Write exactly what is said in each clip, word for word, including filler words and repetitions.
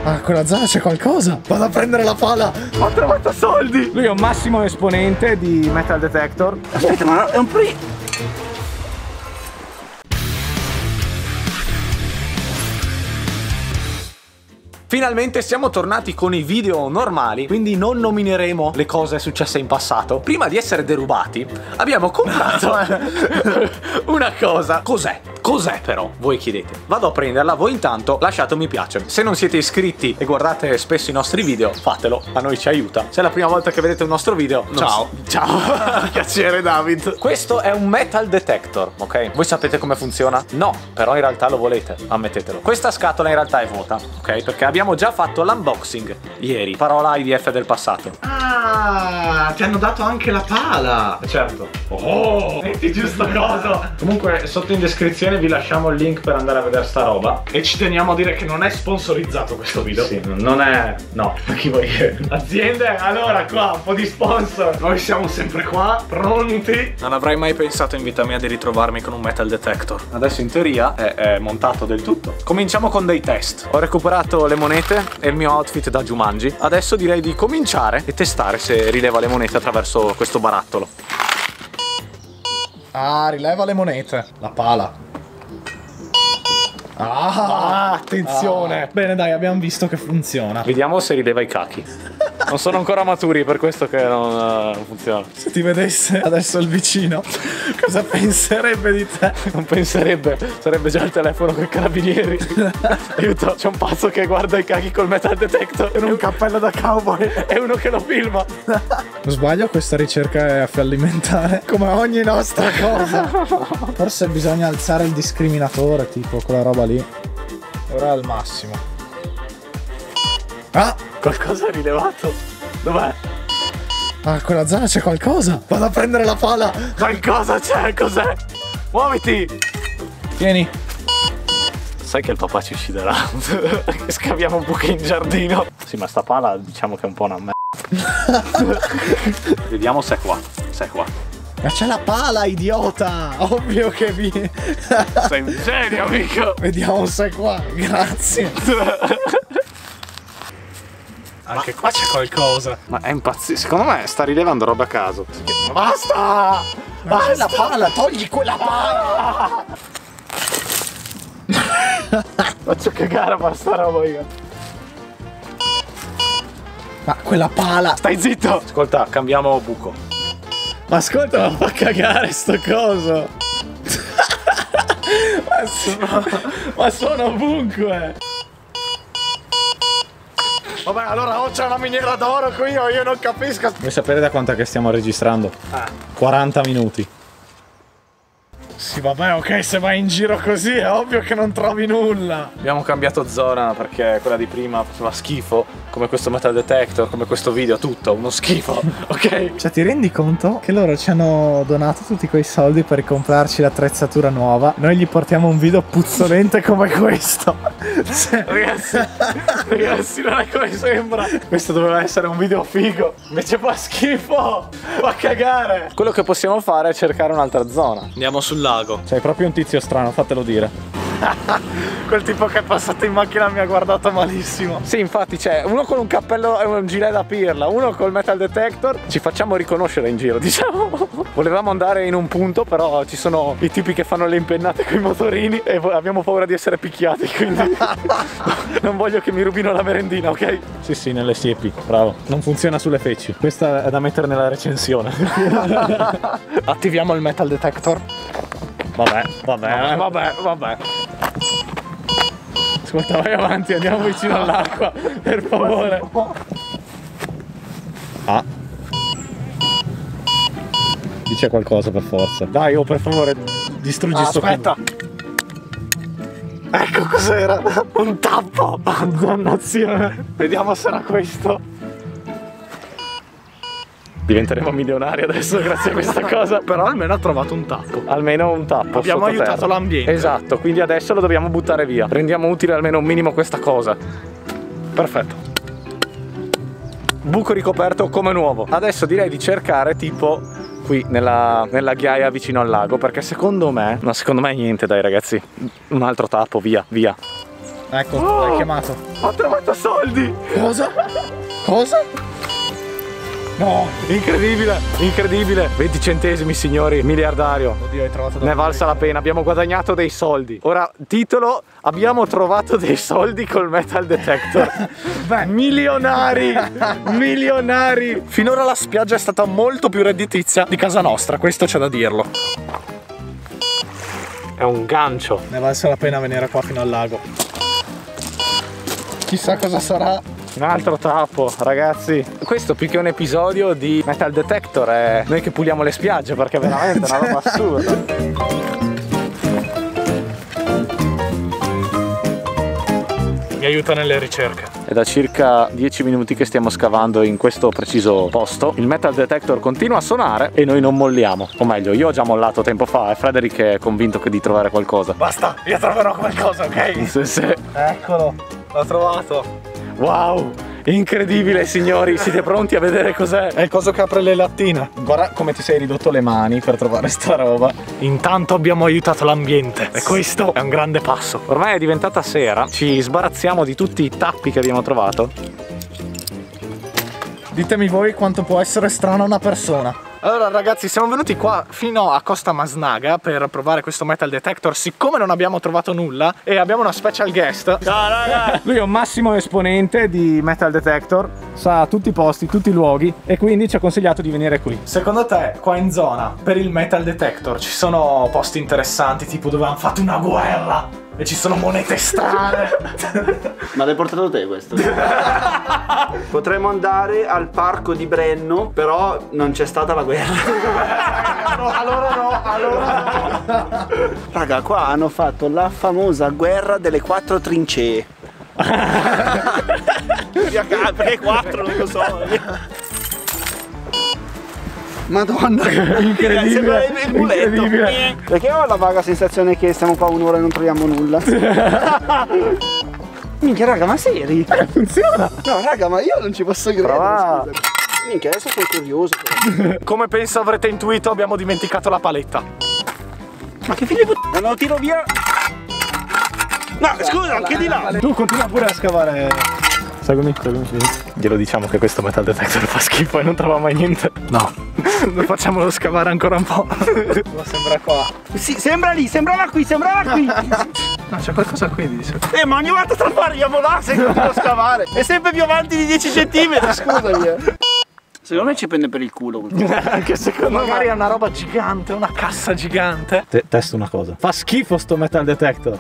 Ah, quella zona c'è qualcosa. Vado a prendere la pala. Ho trovato soldi. Lui è un massimo esponente di metal detector. Aspetta, ma è un pre... Finalmente siamo tornati con i video normali, quindi non nomineremo le cose successe in passato. Prima di essere derubati abbiamo comprato una cosa. Cos'è? Cos'è però? Voi chiedete. Vado a prenderla, voi intanto lasciate un mi piace. Se non siete iscritti e guardate spesso i nostri video, fatelo, a noi ci aiuta. Se è la prima volta che vedete un nostro video, ciao. Ciao. Piacere David. Questo è un metal detector, ok? Voi sapete come funziona? No, però in realtà lo volete, ammettetelo. Questa scatola in realtà è vuota, ok? Perché abbiamo già fatto l'unboxing ieri. Parola I D F del passato. Ah, ti hanno dato anche la pala. Certo. Oh, metti giusto cosa. Comunque sotto in descrizione vi lasciamo il link per andare a vedere sta roba. E ci teniamo a dire che non è sponsorizzato questo video. Sì, non è... no, chi vuoi che... Aziende, allora qua un po' di sponsor. Noi siamo sempre qua, pronti. Non avrei mai pensato in vita mia di ritrovarmi con un metal detector. Adesso in teoria è, è montato del tutto. Cominciamo con dei test. Ho recuperato le monete e il mio outfit da Jumanji. Adesso direi di cominciare e testare se rileva le monete attraverso questo barattolo. Ah, rileva le monete. La pala. Ah, attenzione. Ah. Bene, dai, abbiamo visto che funziona. Vediamo se rileva i cachi. Non sono ancora maturi, per questo che non, uh, non funziona. Se ti vedesse adesso il vicino, cosa penserebbe di te? Non penserebbe, sarebbe già il telefono con i carabinieri. Aiuto, c'è un pazzo che guarda i cachi col metal detector e un cappello da cowboy e uno che lo filma. Non sbaglio, questa ricerca è fallimentare, come ogni nostra cosa. Forse bisogna alzare il discriminatore, tipo quella roba lì. Ora è al massimo. Ah! Qualcosa ha rilevato. Dov'è? Ah, quella zona c'è qualcosa. Vado a prendere la pala. Qualcosa c'è, cos'è? Muoviti. Vieni. Sai che il papà ci ucciderà. Scaviamo buche in giardino. Sì, ma sta pala diciamo che è un po' una merda. Vediamo se è qua. Se è qua. Ma c'è la pala, idiota! Ovvio che viene. Sei un genio, amico. Vediamo se è qua. Grazie. Anche qua c'è qualcosa. Ma è impazzito. Secondo me sta rilevando roba a caso. Basta! Basta! La pala, togli quella pala! Faccio cagare a fare sta roba io. Ma quella pala! Stai zitto! Ascolta, cambiamo buco. Ma ascolta, ma fa cagare sto coso! ma, sono, ma sono ovunque! Vabbè, allora o c'è una miniera d'oro qui o io non capisco. Vuoi sapere da quanto che stiamo registrando? Ah. quaranta minuti. Sì, vabbè, ok, se vai in giro così è ovvio che non trovi nulla. Abbiamo cambiato zona perché quella di prima faceva schifo, come questo metal detector, come questo video, tutto, uno schifo, ok? Cioè, ti rendi conto che loro ci hanno donato tutti quei soldi per comprarci l'attrezzatura nuova? Noi gli portiamo un video puzzolente come questo. Cioè... Ragazzi, ragazzi, non è come sembra. Questo doveva essere un video figo, invece fa schifo, fa cagare. Quello che possiamo fare è cercare un'altra zona. Andiamo sul lago. Sei proprio un tizio strano, fatelo dire. Quel tipo che è passato in macchina mi ha guardato malissimo. Sì, infatti c'è uno con un cappello e un gilet da pirla, uno col metal detector. Ci facciamo riconoscere in giro, diciamo. Volevamo andare in un punto, però ci sono i tipi che fanno le impennate con i motorini e abbiamo paura di essere picchiati, quindi non voglio che mi rubino la merendina, ok? Sì, sì, nelle siepi, bravo. Non funziona sulle feci. Questa è da mettere nella recensione. Attiviamo il metal detector. Vabbè, vabbè, vabbè, vabbè. Ascolta, vai avanti, andiamo vicino all'acqua, per favore. Ah. Dice qualcosa per forza. Dai, oh, per favore, distruggi ah, sto aspetta. Ecco cos'era. Un tappo. Dannazione. Vediamo se era questo. Diventeremo milionari adesso grazie a questa cosa. Però almeno ha trovato un tappo. Almeno un tappo. Abbiamo aiutato l'ambiente. Esatto, quindi adesso lo dobbiamo buttare via. Rendiamo utile almeno un minimo questa cosa. Perfetto. Buco ricoperto come nuovo. Adesso direi di cercare tipo qui nella, nella ghiaia vicino al lago, perché secondo me, no, secondo me niente, dai ragazzi. Un altro tappo, via, via. Ecco, Oh! l'hai chiamato. Ho trovato soldi! Cosa? Cosa? No! Incredibile, incredibile. venti centesimi, signori, miliardario. Oddio, hai trovato Ne è valsa la pena, abbiamo guadagnato dei soldi. Ora, titolo, abbiamo trovato dei soldi col metal detector. Beh, Milionari, milionari. Finora la spiaggia è stata molto più redditizia di casa nostra, questo c'è da dirlo. È un gancio. ne è valsa la pena venire qua fino al lago. Chissà cosa sarà. Un altro tappo, ragazzi. Questo più che un episodio di metal detector è noi che puliamo le spiagge, perché è veramente una roba assurda. Mi aiuta nelle ricerche. È da circa dieci minuti che stiamo scavando in questo preciso posto. Il metal detector continua a suonare e noi non molliamo. O meglio, io ho già mollato tempo fa e Frederick è convinto che di trovare qualcosa. Basta, io troverò qualcosa, ok? Sì, sì. Eccolo, l'ho trovato. Wow, incredibile, signori. Siete pronti a vedere cos'è? È il coso che apre le lattine. Guarda come ti sei ridotto le mani per trovare sta roba. Intanto abbiamo aiutato l'ambiente e questo è un grande passo. Ormai è diventata sera, ci sbarazziamo di tutti i tappi che abbiamo trovato. Ditemi voi quanto può essere strana una persona. Allora ragazzi, siamo venuti qua fino a Costa Masnaga per provare questo metal detector, siccome non abbiamo trovato nulla e abbiamo una special guest. Ciao raga! Lui è un massimo esponente di metal detector, sa tutti i posti, tutti i luoghi e quindi ci ha consigliato di venire qui. Secondo te qua in zona per il metal detector ci sono posti interessanti, tipo dove hanno fatto una guerra e ci sono monete strane? Ma l'hai portato te questo? Potremmo andare al parco di Brenno, però non c'è stata la guerra. No, allora no, allora no. Raga, qua hanno fatto la famosa guerra delle quattro trincee. Perché quattro, non lo so. Madonna, Incredibile, sembra il il muletto. incredibile. Perché ho la vaga sensazione che stiamo qua un'ora e non troviamo nulla. Minchia raga, ma seri? Funziona. No raga, ma io non ci posso credere. Prova. Scusa. Minchia, adesso sono curioso. Come penso avrete intuito, abbiamo dimenticato la paletta. Ma che figlio di puttana, non lo tiro via. No, scusa, anche di là. Tu continua pure a scavare. Seguimi, seguimi. Glielo diciamo che questo metal detector fa schifo e non trova mai niente. No. Facciamolo scavare ancora un po'. Ma sembra qua. Sì, sembra lì, sembrava qui, sembrava qui. No, c'è qualcosa qui, dice. Eh, ma ogni volta trapariamo là se continuo a scavare. È sempre più avanti di dieci centimetri, scusami. eh. Secondo me ci prende per il culo. Anche secondo me. Magari è una roba gigante, una cassa gigante. Te testo una cosa. Fa schifo sto metal detector.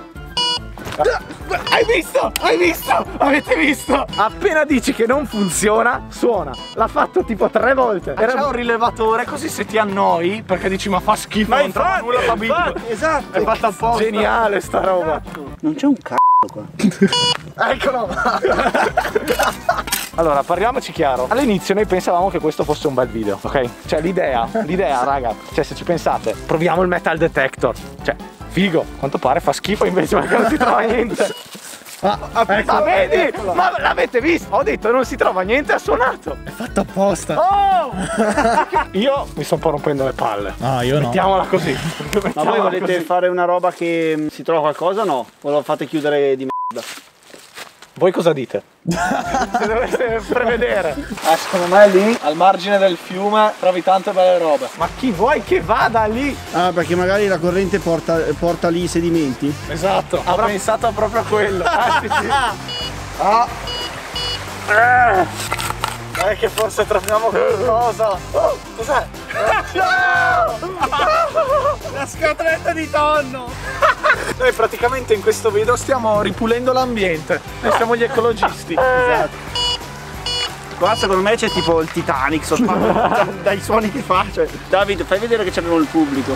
Hai visto? Hai visto? Avete visto? Appena dici che non funziona, suona. L'ha fatto tipo tre volte. C'è un rilevatore così se ti annoi perché dici ma fa schifo, Ma non trova infatti, nulla fa bingo. infatti, esatto. È fatta apposta. Geniale sta roba. Non c'è un c***o qua. Eccolo. Allora, parliamoci chiaro. All'inizio noi pensavamo che questo fosse un bel video, ok? Cioè l'idea, l'idea, raga, cioè se ci pensate, proviamo il metal detector. Cioè, figo, a quanto pare fa schifo invece perché non si trova niente. Ah, ecco, Ma vedi? eccolo. Ma l'avete visto? Ho detto non si trova niente, ha suonato. È fatto apposta. Oh! Io mi sto un po' rompendo le palle. No, io no. Mettiamola così. Ma voi Mettiamola volete così. fare una roba che mh, si trova qualcosa o no? O lo fate chiudere di merda? Voi cosa dite? Se doveste prevedere. Ah, secondo me lì, al margine del fiume, trovi tante belle robe. Ma chi vuoi che vada lì? Ah, perché magari la corrente porta, porta lì i sedimenti? Esatto, avrà pensato proprio a quello. Ah, sì, sì. Ah. Dai che forse troviamo qualcosa. Oh, cos'è? La scatoletta di tonno! Noi praticamente in questo video stiamo ripulendo l'ambiente. Noi siamo gli ecologisti. Esatto. Qua secondo me c'è tipo il Titanic sotto dai suoni che fa. Cioè, Davide, fai vedere che c'abbiamo il pubblico.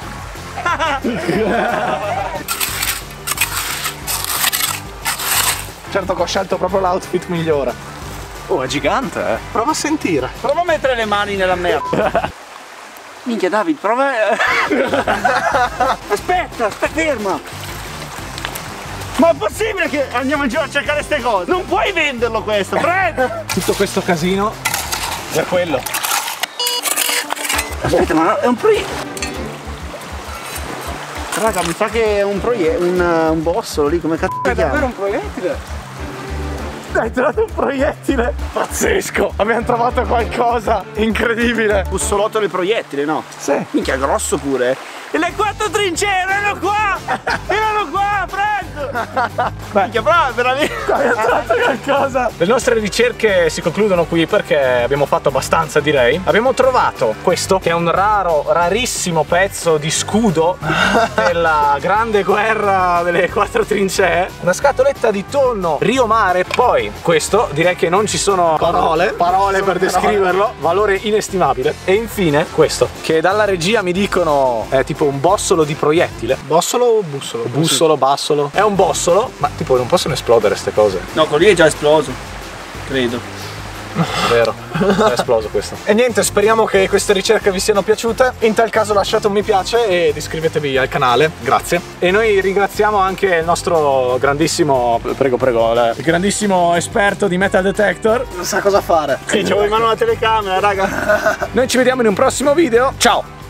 Certo che ho scelto proprio l'outfit migliore. Oh, è gigante, eh. Prova a sentire. Prova a mettere le mani nella merda. Minchia Davide, prova. Aspetta, aspetta, ferma. Ma è possibile che andiamo in giro a cercare ste cose? Non puoi venderlo questo, Fred! Tutto questo casino è quello. Aspetta, ma è un pri... Raga, mi sa che è un proiettile, un, un bossolo lì, come cazzo si chiama? un proiettile? Hai trovato un proiettile? Pazzesco! Abbiamo trovato qualcosa incredibile! Bussolotto del proiettile, no? Sì. Minchia, grosso pure. E le quattro trincee erano qua! Erano qua, Fred! Minchia, bravo, veramente! Abbiamo trovato qualcosa! Le nostre ricerche si concludono qui perché abbiamo fatto abbastanza, direi. Abbiamo trovato questo, che è un raro, rarissimo pezzo di scudo della grande guerra delle quattro trincee. Una scatoletta di tonno Rio Mare. Poi questo, direi che non ci sono Parole. parole per descriverlo. Valore inestimabile. E infine questo, che dalla regia mi dicono è tipo un bossolo di proiettile. Bossolo o bussolo? Bussolo, bassolo. È un bossolo, ma tipo non possono esplodere ste cose. No, quello lì è già esploso, credo. Vero, è esploso questo. E niente, speriamo che queste ricerche vi siano piaciute. In tal caso lasciate un mi piace ed iscrivetevi al canale, grazie. E noi ringraziamo anche il nostro grandissimo, prego prego, il grandissimo esperto di metal detector. Non sa cosa fare. Sì, c'avevo in mano la telecamera, raga. Noi ci vediamo in un prossimo video, ciao!